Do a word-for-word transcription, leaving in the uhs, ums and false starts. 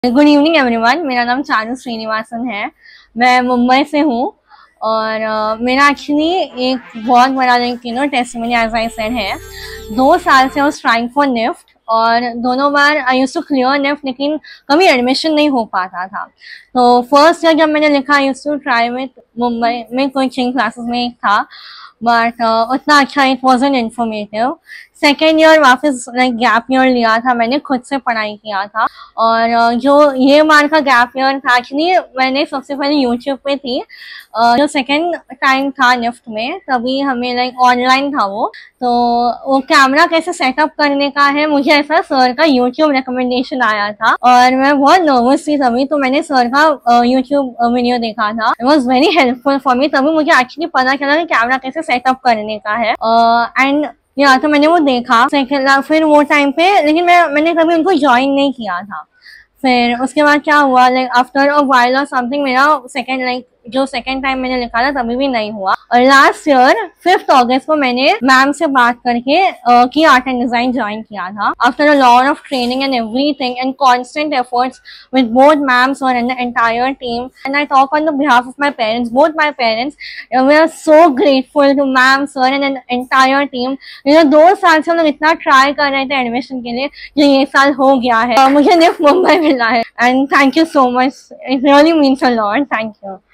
Good evening everyone, मेरा नाम चारू श्रीनिवासन है। मैं मुंबई से हूँ और uh, मेरा एक्चुअली एक बहुत बड़ा like you know testimony as I said है। दो साल से उस ट्राइंग फॉर निफ्ट और दोनों बार I used to clear NIFT, लेकिन कभी एडमिशन नहीं हो पाता था। तो फर्स्ट ईयर जब मैंने लिखा I used to try with Mumbai में कोचिंग क्लासेस में एक था, बट uh, उतना अच्छा it wasn't informative. Second year वापस लाइक गैप ईयर लिया था, मैंने खुद से पढ़ाई किया था। और uh, जो ये बार का गैप ईयर था एक्चुअली मैंने सबसे पहले यूट्यूब पे थी। uh, जो सेकेंड टाइम था निफ्ट में तभी हमें लाइक ऑनलाइन था वो, तो वो कैमरा कैसे सेटअप करने का है मुझे ऐसा सर का यूट्यूब रिकमेंडेशन आया था और मैं बहुत नर्वस थी तभी। तो मैंने सर का यूट्यूब वीडियो देखा था, it was very helpful for me. तभी मुझे एक्चुअली पता चला कि कैमरा कैसे सेटअप करने का है एंड uh, या तो मैंने वो देखा सेकेंड फिर वो टाइम पे, लेकिन मैं मैंने कभी उनको ज्वाइन नहीं किया था। फिर उसके बाद क्या हुआ, लाइक आफ्टर अ व्हाइल और समथिंग मेरा सेकेंड लाइक जो सेकेंड टाइम मैंने लिखा था तभी भी नहीं हुआ। और लास्ट ईयर फिफ्थ अगस्त को मैंने मैम से बात करके uh, की आर्ट एंड डिजाइन ज्वाइन किया था। After a lot of training and everything and constant efforts with both ma'ams और and the entire team, and I talk on the behalf of my parents, both my parents. We are so grateful to ma'am, sir and entire team. You know दो साल से हम लोग इतना try कर रहे थे एडमिशन के लिए, जो ये साल हो गया है। uh, मुझे निफ्ट मुंबई मिला है and thank you so much, it really means a lot. Thank you.